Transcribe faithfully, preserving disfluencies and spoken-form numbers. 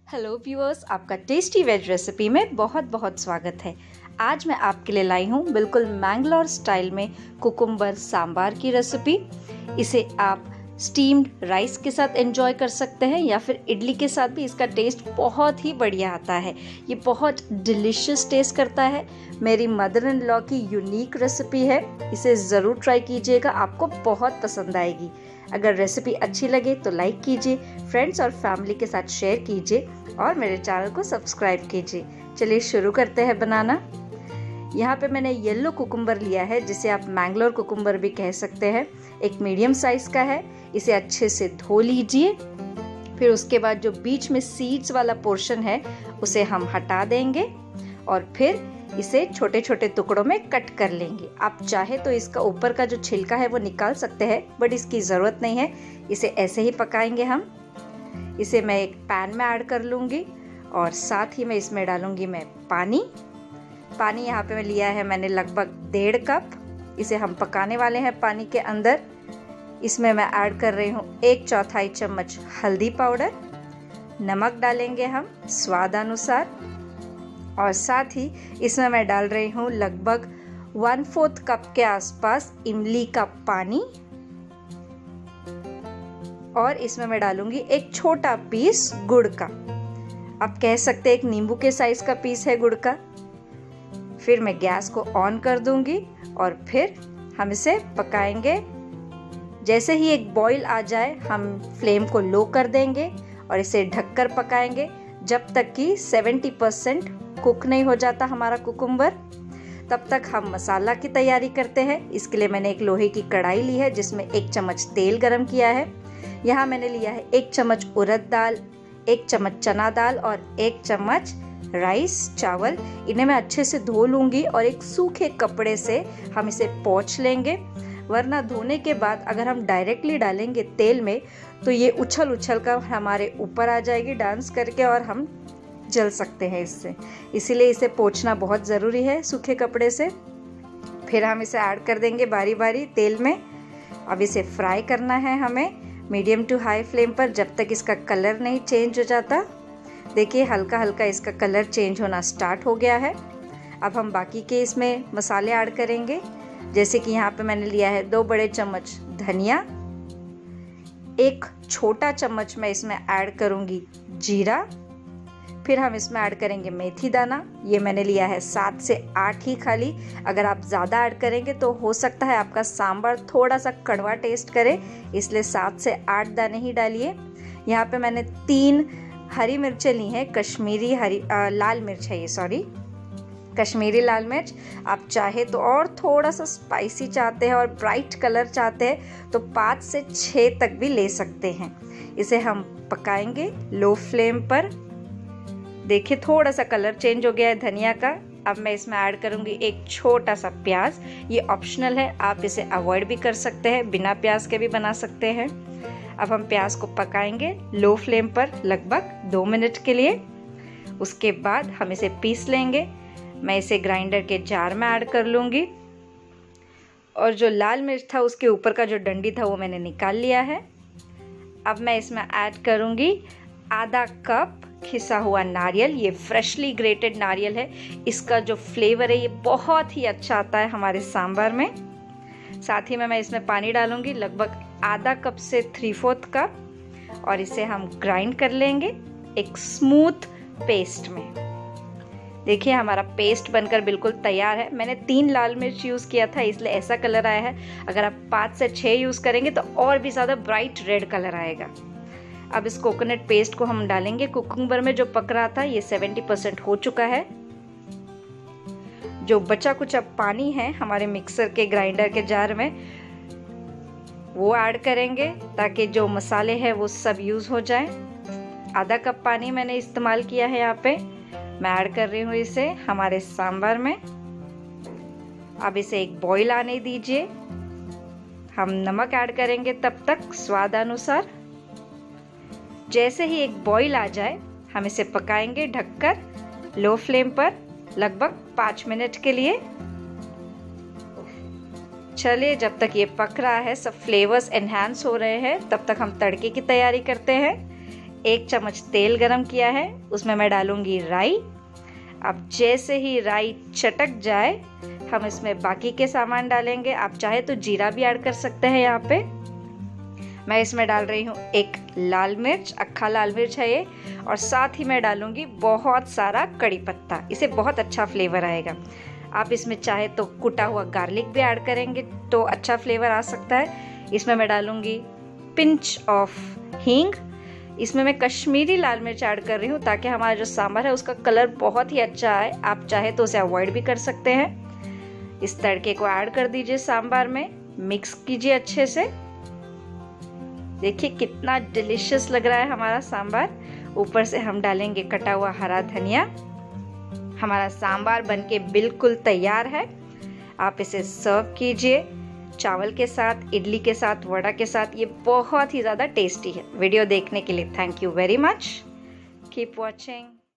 Hello viewers, आपका tasty veg recipe में बहुत बहुत स्वागत है। आज मैं आपके लिए लाई हूँ बिल्कुल मैंगलोर स्टाइल में कुकुम्बर सांबार की रेसिपी। इसे आप स्टीम्ड राइस के साथ एंजॉय कर सकते हैं या फिर इडली के साथ भी इसका टेस्ट बहुत ही बढ़िया आता है। ये बहुत डिलीशियस टेस्ट करता है। मेरी मदर इन लॉ की यूनिक रेसिपी है, इसे ज़रूर ट्राई कीजिएगा, आपको बहुत पसंद आएगी। अगर रेसिपी अच्छी लगे तो लाइक कीजिए, फ्रेंड्स और फैमिली के साथ शेयर कीजिए और मेरे चैनल को सब्सक्राइब कीजिए। चलिए शुरू करते हैं बनाना। यहाँ पे मैंने येलो कुकुम्बर लिया है, जिसे आप मैंगलोर कुकुम्बर भी कह सकते हैं। एक मीडियम साइज का है। इसे अच्छे से धो लीजिए। फिर उसके बाद जो बीच में सीड्स वाला पोर्शन है उसे हम हटा देंगे और फिर इसे छोटे छोटे टुकड़ों में कट कर लेंगे। आप चाहे तो इसका ऊपर का जो छिलका है वो निकाल सकते हैं, बट इसकी ज़रूरत नहीं है। इसे ऐसे ही पकाएंगे हम। इसे मैं एक पैन में ऐड कर लूँगी और साथ ही मैं इसमें डालूँगी मैं पानी। पानी यहाँ पे मैं लिया है मैंने लगभग डेढ़ कप। इसे हम पकाने वाले हैं पानी के अंदर। इसमें मैं ऐड कर रही हूँ एक चौथाई चम्मच हल्दी पाउडर। नमक डालेंगे हम स्वाद अनुसार और साथ ही इसमें मैं डाल रही हूँ लगभग वन फोर्थ कप के आसपास इमली का पानी और इसमें मैं डालूंगी एक छोटा पीस गुड़ का। आप कह सकते हैं एक नींबू के साइज का पीस है गुड़ का। फिर मैं गैस को ऑन कर दूंगी और फिर हम इसे पकाएंगे। जैसे ही एक बॉईल आ जाए हम फ्लेम को लो कर देंगे और इसे ढककर पकाएंगे जब तक कि सत्तर परसेंट कुक नहीं हो जाता हमारा कुकुम्बर। तब तक हम मसाला की तैयारी करते हैं। इसके लिए मैंने एक लोहे की कढ़ाई ली है जिसमें एक चम्मच तेल गरम किया है। यहाँ मैंने लिया है एक चम्मच उड़द दाल, एक चम्मच चना दाल और एक चम्मच राइस चावल। इन्हें मैं अच्छे से धो लूँगी और एक सूखे कपड़े से हम इसे पोंछ लेंगे, वरना धोने के बाद अगर हम डायरेक्टली डालेंगे तेल में तो ये उछल उछल कर हमारे ऊपर आ जाएगी डांस करके और हम जल सकते हैं इससे। इसीलिए इसे पोंछना बहुत ज़रूरी है सूखे कपड़े से। फिर हम इसे ऐड कर देंगे बारी बारी तेल में। अब इसे फ्राई करना है हमें मीडियम टू हाई फ्लेम पर जब तक इसका कलर नहीं चेंज हो जाता। देखिए हल्का हल्का इसका कलर चेंज होना स्टार्ट हो गया है। अब हम बाकी के इसमें मसाले ऐड करेंगे, जैसे कि यहाँ पे मैंने लिया है दो बड़े चम्मच धनिया, एक छोटा चम्मच मैं इसमें ऐड करूँगी जीरा। फिर हम इसमें ऐड करेंगे मेथी दाना। ये मैंने लिया है सात से आठ ही खाली। अगर आप ज़्यादा ऐड करेंगे तो हो सकता है आपका सांभर थोड़ा सा कड़वा टेस्ट करे, इसलिए सात से आठ दाने ही डालिए। यहाँ पे मैंने तीन हरी मिर्चें ली हैं, कश्मीरी हरी आ, लाल मिर्च है ये, सॉरी कश्मीरी लाल मिर्च। आप चाहे तो और थोड़ा सा स्पाइसी चाहते हैं और ब्राइट कलर चाहते हैं तो पाँच से छः तक भी ले सकते हैं। इसे हम पकाएंगे लो फ्लेम पर। देखिए थोड़ा सा कलर चेंज हो गया है धनिया का। अब मैं इसमें ऐड करूंगी एक छोटा सा प्याज। ये ऑप्शनल है, आप इसे अवॉइड भी कर सकते हैं, बिना प्याज के भी बना सकते हैं। अब हम प्याज को पकाएंगे लो फ्लेम पर लगभग दो मिनट के लिए। उसके बाद हम इसे पीस लेंगे। मैं इसे ग्राइंडर के जार में ऐड कर लूँगी और जो लाल मिर्च था उसके ऊपर का जो डंडी था वो मैंने निकाल लिया है। अब मैं इसमें ऐड करूँगी आधा कप खिसा हुआ नारियल। ये फ्रेशली ग्रेटेड नारियल है। इसका जो फ्लेवर है ये बहुत ही अच्छा आता है हमारे सांभर में। साथ ही में मैं इसमें पानी डालूंगी लगभग आधा कप से थ्री फोर्थ कप और इसे हम ग्राइंड कर लेंगे एक स्मूथ पेस्ट में। देखिए हमारा पेस्ट बनकर बिल्कुल तैयार है। मैंने तीन लाल मिर्च यूज़ किया था इसलिए ऐसा कलर आया है। अगर आप पाँच से छः यूज़ करेंगे तो और भी ज़्यादा ब्राइट रेड कलर आएगा। अब इस कोकोनट पेस्ट को हम डालेंगे कुकुम्बर में जो पक रहा था। ये सत्तर परसेंट हो चुका है। जो बचा कुछ अब पानी है हमारे मिक्सर के ग्राइंडर के जार में वो ऐड करेंगे ताकि जो मसाले हैं वो सब यूज़ हो जाए। आधा कप पानी मैंने इस्तेमाल किया है यहाँ पे। मैं ऐड कर रही हूँ इसे हमारे सांभर में। अब इसे एक बॉईल आने दीजिए। हम नमक ऐड करेंगे तब तक स्वाद अनुसार। जैसे ही एक बॉईल आ जाए हम इसे पकाएंगे ढककर लो फ्लेम पर लगभग पाँच मिनट के लिए। चलिए जब तक ये पक रहा है, सब फ्लेवर्स एनहांस हो रहे हैं, तब तक हम तड़के की तैयारी करते हैं। एक चम्मच तेल गरम किया है, उसमें मैं डालूंगी राई। अब जैसे ही राई चटक जाए हम इसमें बाकी के सामान डालेंगे। आप चाहे तो जीरा भी ऐड कर सकते हैं। यहाँ पे मैं इसमें डाल रही हूँ एक लाल मिर्च, अक्खा लाल मिर्च है ये, और साथ ही मैं डालूंगी बहुत सारा कड़ी पत्ता, इसे बहुत अच्छा फ्लेवर आएगा। आप इसमें चाहे तो कुटा हुआ गार्लिक भी ऐड करेंगे तो अच्छा फ्लेवर आ सकता है। इसमें मैं डालूंगी पिंच ऑफ हींग। इसमें मैं कश्मीरी लाल मिर्च ऐड कर रही हूँ ताकि हमारा जो सांभर है उसका कलर बहुत ही अच्छा आए। आप चाहे तो उसे अवॉइड भी कर सकते हैं। इस तड़के को ऐड कर दीजिए सांभर में, मिक्स कीजिए अच्छे से। देखिए कितना डिलीशियस लग रहा है हमारा सांभर। ऊपर से हम डालेंगे कटा हुआ हरा धनिया। हमारा सांभर बनके बिल्कुल तैयार है। आप इसे सर्व कीजिए चावल के साथ, इडली के साथ, वड़ा के साथ। ये बहुत ही ज़्यादा टेस्टी है। वीडियो देखने के लिए thank you very much. Keep watching.